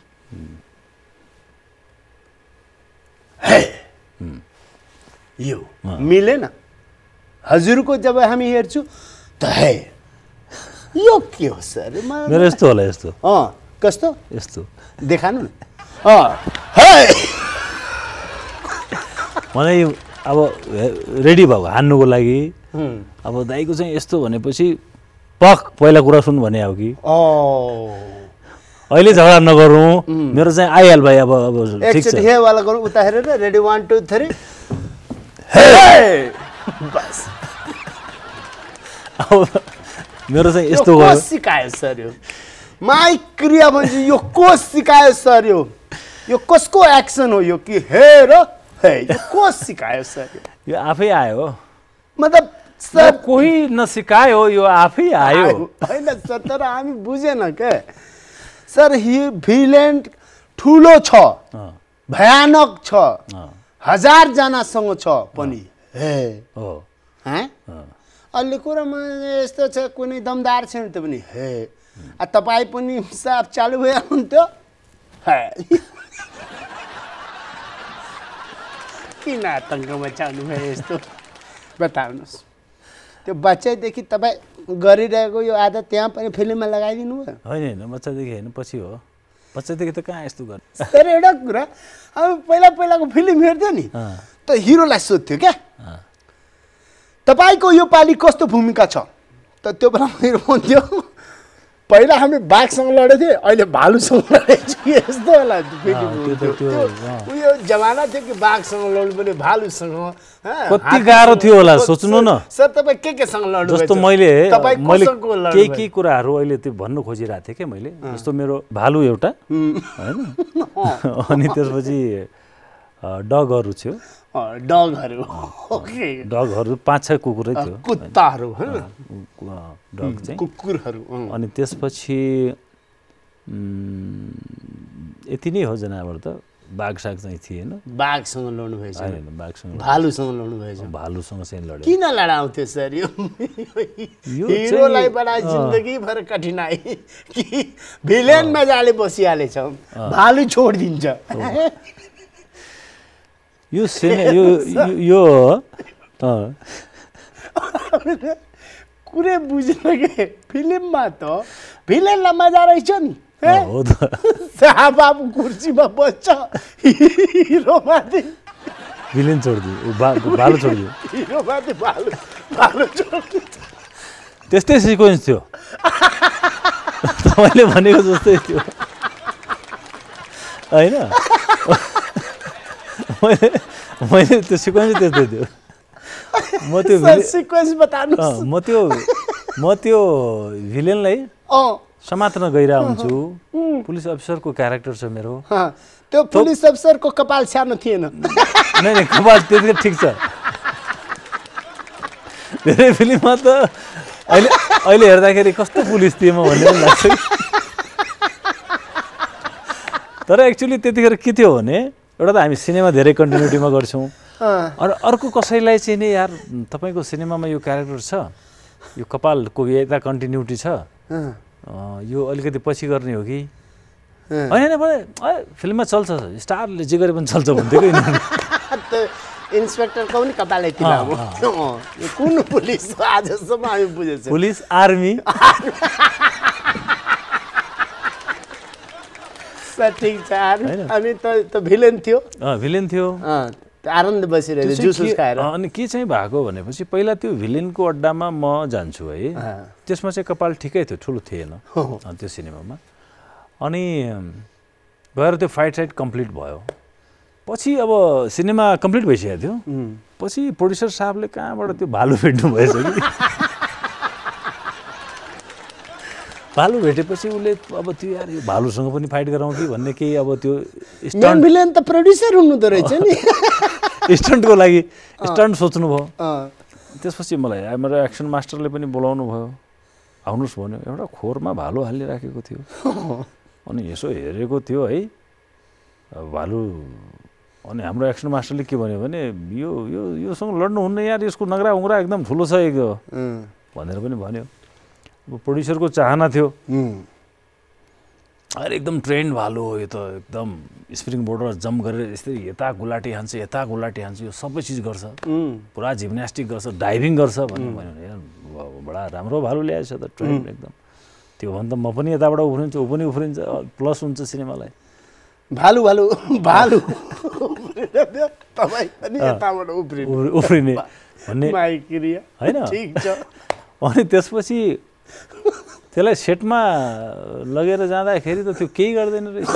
हे यो मिलेन हजुरको जब हामी हेर्छु त हे यो के हो सर मेरो यस्तो होला यस्तो अँ कस्तो यस्तो देखानु न अँ हे मलाई अब रेडी भएको हान्नुको लागि अब दाइको चाहिँ यस्तो भनेपछि पख पहिला कुरा सुन भने हो कि अहिले झगडा नगरौँ मेरो चाहिँ आइहाल भाइ अब अब ठिक छ हे वाला गरौँ उता हेरेर रेडी वान टू थ्री बस अब मेरो चाहिँ यस्तो को सिकायो सर यो माई क्रिया भन्छ यो को सिकायो सर यो यो कसको एक्सन हो यो कि हे र हे यो को सिकायो सर यो आफै आयो मतलब सर कोही नसिकायो यो आफै आयो होइन सर तर हामी बुझेन के सर हि भिलेन ठुलो छ भयानक छ हजार जनासँग छ पनि हे हो अहिले कुरामा यस्तो छ कुनै दमदार छैन त पनि हे तपाईँ पनि साफ चालु भयो हुन्थ्यो किन आतङ्क मचाउनु भयो यस्तो बताउनुहोस् त्यो बच्चैदेखि तपाईँ गरिरहेको यो आदत त्यहाँ पनि फिल्ममा लगाइदिनु भयो होइन होइन बच्चादेखि होइन पछि हो बच्चादेखि त कहाँ यस्तो गर्ने तर एउटा कुरा अब पहिला पहिलाको फिल्म हेर्थ्यो नि त हिरोलाई सोध्थ्यो क्या तपाईँको यो पालि कस्तो भूमिका छ त त्यो बेला मेरो हुन्थ्यो पहिला हामी बाघसँग लडेथ्यो अहिले भालुसँग लडेछु यस्तो होला उयो जमाना थियो कि बाघसँग लड्नु पनि भालुसँग कति गाह्रो थियो होला सोच्नु न सर तपाईँ के केसँग लड्नु जस्तो मैले मैले केही केही कुराहरू अहिले त्यो भन्नु खोजिरहेको थिएँ क्या मैले जस्तो मेरो भालु एउटा होइन अनि त्यसपछि डगहरू थियो डगहरू डगहरू पाँच छ कुकुरै थियो कुत्ताहरू डग चाहिँ कुकुरहरू अनि त्यसपछि यति नै हो जनावर त बाघ साग चाहिँ थिएन बाघसँग लड्नु भएछ होइन बाघसँग भालुसँग लड्नु भएछ भालुसँग चाहिँ लड्यो किन लडाउँथ्यो सर यो हिरोलाई बडा जिन्दगी भर कठिनाई कि भिलेन मजाले बसिहालेछ भालु छोडिदिन्छ यो सेने यो यो कुरै बुझ्न के फिल्ममा त भिलेनलाई मजा रहेछ नि हो त बाबु कुर्सीमा बस्छ हिरोमाथि भिलेन छोडिदियो भालु छोडिदियो हिरोमाथि भालु भालु छोडिदियो त्यस्तै सिक्वेन्स थियो तपाईँले भनेको जस्तै थियो होइन मैले मैले त्यो सिक्वेन्स त्यस्तै थियो म त्यो सिक्वेन्स बताउनुहोस् म त्यो म त्यो भिलेनलाई समात्न गइरहेको हुन्छु पुलिस अफिसरको क्यारेक्टर छ मेरो त्यो पुलिस अफिसरको कपाल सानो थिएन नै नै कपाल त्यति ठिक छ धेरै फिल्ममा त अहिले अहिले हेर्दाखेरि कस्तो पुलिस थिएँ म भन्ने पनि लाग्छ तर एक्चुअली त्यतिखेर के थियो भने एउटा त हामी सिनेमा धेरै कन्टिन्युटीमा गर्छौँ अरू अर्को कसैलाई चाहिँ नि यार तपाईँको सिनेमामा यो क्यारेक्टर छ यो कपालको यता कन्टिन्युटी छ यो अलिकति पछि गर्ने हो कि होइन होइन फिल्ममा चल्छ स्टारले जे गरे पनि चल्छ भन्थ्यो कि इन्सपेक्टरको पनि कपाल यति लामो कुन पुलिस आजसम्म हामी बुझेछौँ पुलिस आर्मी ठिक छ हामी त त भिलेन थियो भिलेन थियो आनन्द बसिरहेको जुस खाएर अनि के चाहिँ भएको भनेपछि पहिला त्यो भिलेनको अड्डामा म जान्छु है त्यसमा चाहिँ कपाल ठिकै थियो ठुलो थिएन त्यो सिनेमामा अनि गएर त्यो फाइट साइट कम्प्लिट भयो पछि अब सिनेमा कम्प्लिट भइसकेको थियो पछि प्रोड्युसर साहबले कहाँबाट त्यो भालु भेट्नु भएछ कि भालु भेटेपछि उसले अब त्यो यार यो भालुसँग पनि फाइट गरौँ कि भन्ने केही अब त्यो स्टन्ट भिलेन त प्रोड्युसर हुनुहुँदो रहेछ नि स्टन्टको लागि स्टन्ट सोच्नुभयो अँ, त्यसपछि मलाई मेरो एक्सन मास्टरले पनि बोलाउनु भयो आउनुहोस् भन्यो एउटा खोरमा भालु हालिराखेको थियो अनि यसो हेरेको थियो है भालु अनि हाम्रो एक्सन मास्टरले के भन्यो भने यो यो योसँग लड्नुहुन्न यार यसको नगरा उङ्रा एकदम ठुलो छ यो अँ, भनेर पनि भन्यो अब प्रड्युसरको चाहना थियो उम्, अरे एकदम ट्रेन्ड भालु हो यो त एकदम स्प्रिङ बोर्डर जम्प गरेर यस्तै यता गुलाटी हान्छ यता गुलाटी हान्छ यो सबै चिज गर्छ उम्, पुरा जिम्नास्टिक गर्छ डाइभिङ गर्छ भन्यो भन्यो यार बडा राम्रो भालु ल्याएछ त ट्रेन्ड एकदम त्यो भन्दा म पनि यताबाट उफ्रिन्छु ऊ पनि उफ्रिन्छ प्लस हुन्छ सिनेमालाई भालु भालु भालु तपाईँ पनि यताबाट उफ्रिनु उ- उफ्रिने भन्ने माइक्रिया होइन ठिक छ अनि त्यसपछि त्यसलाई सेटमा लगेर जाँदाखेरि त त्यो केही गर्दैन रहेछ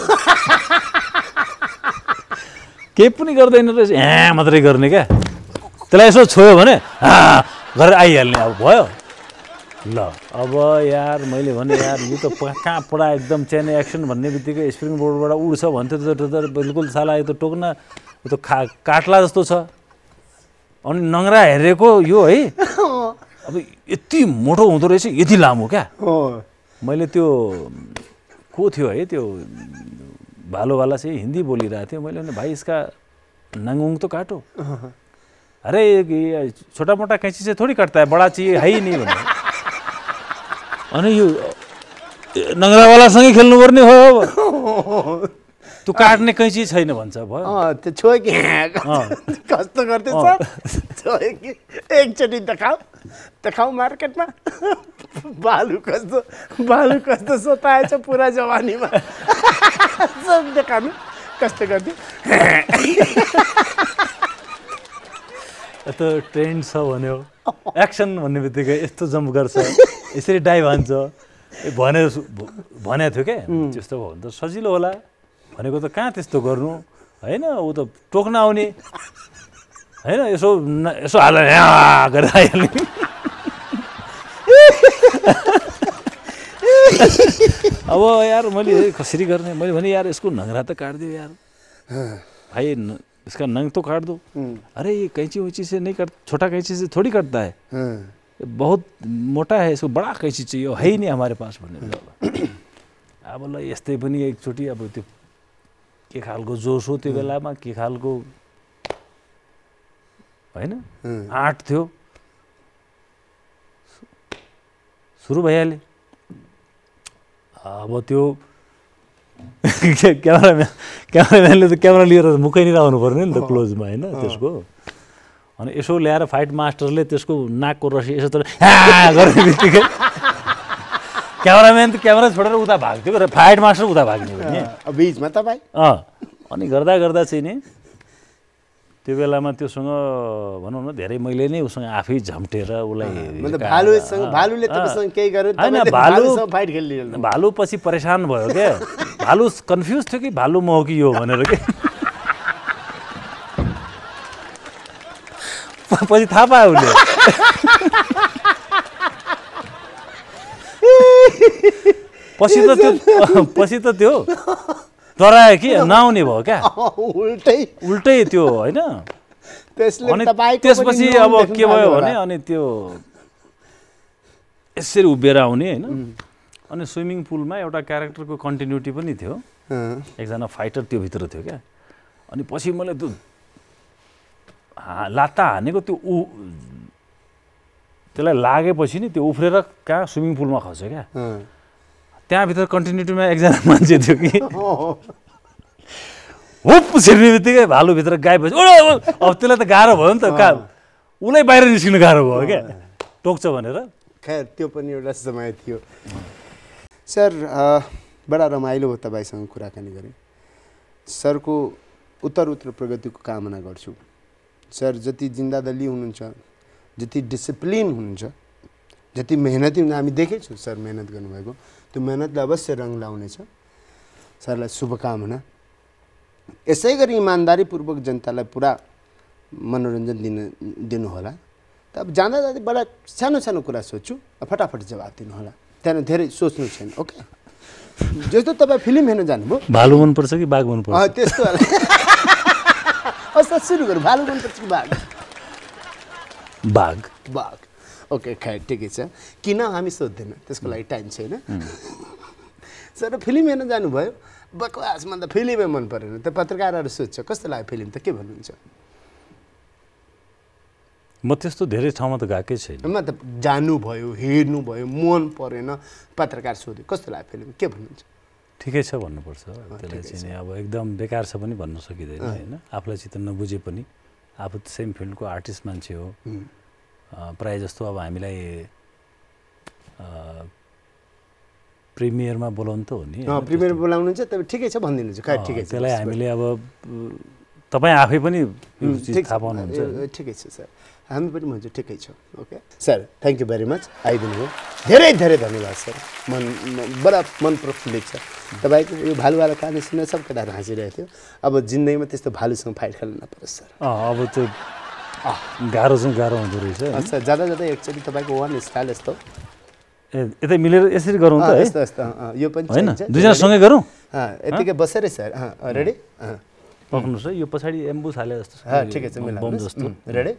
केही पनि गर्दैन रहेछ ह्या मात्रै गर्ने क्या त्यसलाई यसो छोयो भने हा गरेर आइहाल्ने अब भयो ल अब यार मैले भने यार यो त प- कहाँ पढा एकदम चेन एक्सन भन्ने बित्तिकै स्प्रिङ बोर्डबाट उड्छ भन्थ्यो त त्यो त बिल्कुल साला यो त टोक्न यो त खा काट्ला जस्तो छ अनि नङ्ग्रा हेरेको यो है अब यति मोटो हुँदो रहेछ यति लामो क्या हो मैले त्यो को थियो है त्यो भालुवाला चाहिँ हिन्दी बोलिरहेको थियो मैले भने भाइ इसका नंगुङ तो काटो अरे ये छोटा मोटा कैंची से थोड़ी कटता है बड़ा चाहिए है ही नहीं भने अनि यो नङ्ग्रावालासँगै खेल्नुपर्ने हो अब त्यो काट्ने कैँची छैन भन्छ भयो अँ त्यो छोयो कि कस्तो गर्थ्यो सर छोयो कि एकचोटि देखाऊ देखाऊ मार्केटमा भालु कस्तो भालु कस्तो सोताएछ पुरा जवानीमा सब देखाउनु कस्तो गर्थ्यो यस्तो ट्रेन्ड छ भन्यो एक्सन भन्ने बित्तिकै यस्तो जम्प गर्छ यसरी डाइभ हान्छ भनेर भनेको थियो क्या त्यस्तो भयो भने त सजिलो होला भनेको त कहाँ त्यस्तो गर्नु होइन ऊ त टोक्न आउने होइन यसो यसो हाल गरेर आइहाल्ने अब यार मैले कसरी गर्ने मैले भने यार यसको नङ्ग्रा त काटिदियो यार भाइ इसका नंग तो काट दो अरे ये कैंची वैंची से नहीं कट छोटा कैंची से थोड़ी कटता है बहुत मोटा है इसको बड़ा कैंची चाहिए है ही नहीं हमारे पास भन्ने अब ल यस्तै पनि एकचोटि अब त्यो के खालको जोस हो त्यो बेलामा के खालको होइन आँट थियो सुरु भइहाल्यो अब त्यो क्यामेराम्यान क्यामेराम्यानले त क्यामेरा लिएर मुखैनिर आउनु पर्ने नि त क्लोजमा होइन त्यसको अनि यसो ल्याएर फाइट मास्टरले त्यसको नाकको रसी यसो तर गर्ने बित्तिकै क्यामेराम्यान त क्यामेरा छोडेर उता भाग्थ्यो फाइट मास्टर उता भाग्ने भने बिचमा तपाईँ अँ अनि गर्दा गर्दा चाहिँ नि त्यो बेलामा त्योसँग भनौँ न धेरै मैले नै उसँग आफै झम्टेर उसलाई भालुसँग भालुले तपाईँसँग केही गर्यो होइन भालु फाइट खेलिदिनु भालु पछि परेशान भयो क्या भालु कन्फ्युज थियो कि भालु म हो कि यो भनेर के पछि थाहा पायो उसले पछि त त्यो पछि त त्यो डरायो कि नआउने भयो क्या उल्टै उल्टै त्यो होइन अनि त्यसपछि अब के भयो भने अनि त्यो यसरी उभिएर आउने होइन अनि स्विमिङ पुलमा एउटा क्यारेक्टरको कन्टिन्युटी पनि थियो एकजना फाइटर त्यो भित्र थियो क्या अनि पछि मैले त्यो लात्ता हानेको त्यो उ त्यसलाई लागेपछि नि त्यो उफ्रेर कहाँ स्विमिङ पुलमा खस्यो क्या त्यहाँभित्र कन्टिन्युटीमा एकजना मान्छे थियो कि हुप छिर्ने बित्तिकै भालुभित्र गाई भएपछि अब त्यसलाई त गाह्रो भयो नि त कहाँ उसलाई बाहिर निस्किनु गाह्रो भयो क्या टोक्छ भनेर खैर त्यो पनि एउटा समय थियो सर बडा रमाइलो हो तपाईँसँग कुराकानी गरेँ सरको उत्तर उत्तर प्रगतिको कामना गर्छु सर जति जिन्दादली हुनुहुन्छ जति डिसिप्लिन हुनुहुन्छ जति मेहनती हुनुहुन्छ हामी देखेछौँ सर मेहनत गर्नुभएको त्यो मेहनतले अवश्य रङ लाउनेछ सरलाई शुभकामना यसै गरी इमान्दारीपूर्वक जनतालाई पुरा मनोरञ्जन दिन दिनुहोला त अब जाँदा जाँदै बडा सानो सानो कुरा सोध्छु फटाफट जवाब दिनुहोला त्यहाँदेखि धेरै सोच्नु छैन ओके जस्तो तपाईँ फिल्म हेर्न जानुभयो भालु मनपर्छ कि बाघ मनपर्छ त्यस्तो होला सुरु गरौँ भालु मनपर्छ कि बाघ बाघ बाघ ओके खै ठिकै छ किन हामी सोध्दैन त्यसको लागि टाइम छैन सर फिल्म हेर्न जानुभयो बकवास भन्दा फिल्मै मन परेन त पत्रकारहरू सोध्छ कस्तो लाग्यो फिल्म त के भन्नुहुन्छ म त्यस्तो धेरै ठाउँमा त गएकै छैन म त जानुभयो हेर्नुभयो मन परेन पत्रकार सोध्यो कस्तो लाग्यो फिल्म के भन्नुहुन्छ ठिकै छ भन्नुपर्छ त्यसलाई चाहिँ अब एकदम बेकार छ पनि भन्न सकिँदैन होइन आफूलाई चित्त नबुझे पनि आफू सेम फिल्डको आर्टिस्ट मान्छे हो प्रायः जस्तो अब हामीलाई प्रिमियरमा बोलाउनु त हो नि प्रिमियर बोलाउनुहुन्छ तब ठिकै छ भनिदिनुहुन्छ खै ठिकै छ त्यसलाई हामीले अब तपाईँ आफै पनि थाहा पाउनुहुन्छ ठिकै छ सर हामी पनि भन्छौँ ठिकै छ okay sir thank you very much आइदिनु हो धेरै धेरै धन्यवाद सर मन बडा मन प्रफुल्लित छ तपाईँको यो भालुवाला कहानी सुनेर सब केटाहरू हाँसिरहेको थियो अब जिन्दगीमा त्यस्तो भालुसँग फाइट खेल्नु नपरोस् सर अब त्यो गाह्रो चाहिँ गाह्रो हुँदो रहेछ अच्छा जाँदा जाँदा एकचोटि तपाईँको वान स्टाइल यस्तो ए यतै मिलेर यसरी गरौँ त है यस्तो यस्तो यो पनि होइन दुईजना सँगै गरौँ यतिकै बसेरै सर रेडी पक्नुहोस् है यो पछाडि एम्बुस हाले जस्तो ठिकै छ मिलाउनु बम जस्तो रेडी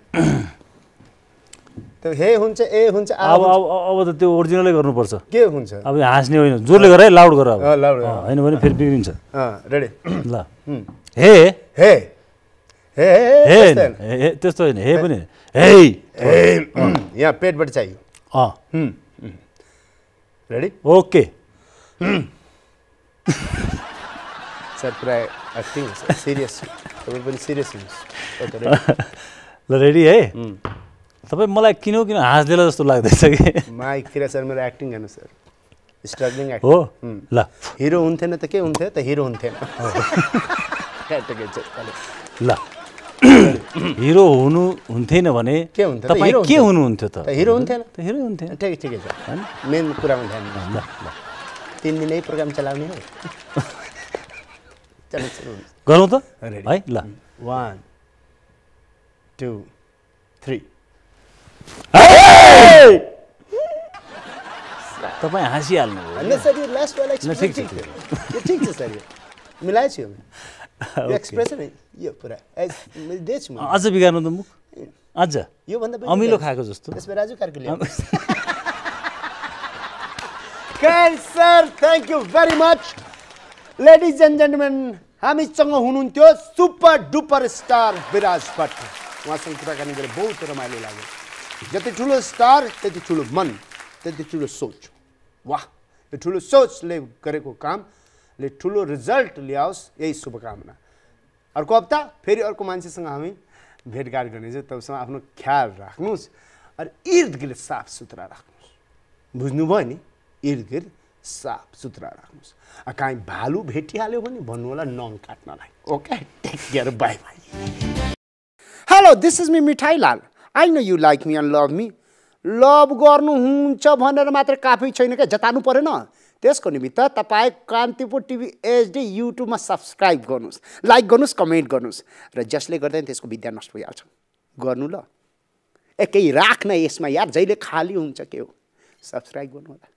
त्यो हे हुन्छ ए हुन्छ अब अब अब त त्यो ओरिजिनलै गर्नुपर्छ के हुन्छ अब हाँस्ने होइन जोरले गर है लाउड गर अब लाउड होइन भने फेरि बिग्रिन्छ रेडी ल हे हे हे हे त्यस्तो होइन हे पनि हे यहाँ पेटबाट चाहियो अँ रेडी ओके सर पुरा एक्टिङ सिरियस तपाईँ पनि सिरियस हुनुहोस् ओके ल रेडी है तपाईँ मलाई किन किन हाँस्देला जस्तो लाग्दैछ कि माइक किरा सर मेरो एक्टिङ गर्नु सर स्ट्रगलिङ एक्टिङ हो ल हिरो हुन्थेन त के हुन्थ्यो त हिरो हुन्थेन ल हिरो हुनु हुन्थेन भने के हुन्थ्यो तपाईँ के हुनुहुन्थ्यो त हिरो हुन्थेन त हिरो हुन्थेन ठिकै ठिकै छ मेन कुरामा ध्यान ल ल तिन दिनै प्रोग्राम चलाउने हो चलो सुरु गरौँ त है ल वान टू थ्री तपाईँ हाँसिहाल्नु होइन सर यो लास्ट वाला ठिक छ यो ठिक छ सर यो मिलाएछु यो एक्सप्रेसन यो पुरा मैले दिएछु म अझ बिगार्नु त मुख अझ योभन्दा अमिलो खाएको जस्तो त्यसमा राजु कार्की ल्याउनुहोस् sir thank you very much ladies and gentlemen हामीसँग हुनुहुन्थ्यो super duper star Biraj Bhatt उहाँसँग कुराकानी गरेर बहुत रमाइलो लाग्यो जति ठुलो स्टार त्यति ठुलो मन त्यति ठुलो सोच वाह यो ठुलो सोचले गरेको कामले ठुलो रिजल्ट ल्याओस् यही शुभकामना अर्को हप्ता फेरि अर्को मान्छेसँग हामी भेटघाट गर्नेछौँ तबसम्म आफ्नो ख्याल राख्नुहोस् अनि इर्द गिर्द साफ सुथरा राख्नुहोस् बुझ्नुभयो नि इर्द गिर्द साफ सुथरा राख्नुहोस् कहीँ भालु भेटिहाल्यो भने भन्नु होला नङ काट्नलाई okay take care bye bye hello this is me Mithai Lal I know you like me and love me love गर्नुहुन्छ भनेर मात्र काफी छैन क्या जताउनु परेन त्यसको निमित्त तपाईँ कान्तिपुर टिभी एचडी युट्युबमा सब्सक्राइब गर्नुहोस् लाइक गर्नुहोस् कमेन्ट गर्नुहोस् र जसले गर्दा त्यसको विद्या नष्ट भइहाल्छ गर्नु ल ए केही राख्न यसमा यार जहिले खाली हुन्छ के हो सब्सक्राइब गर्नु होला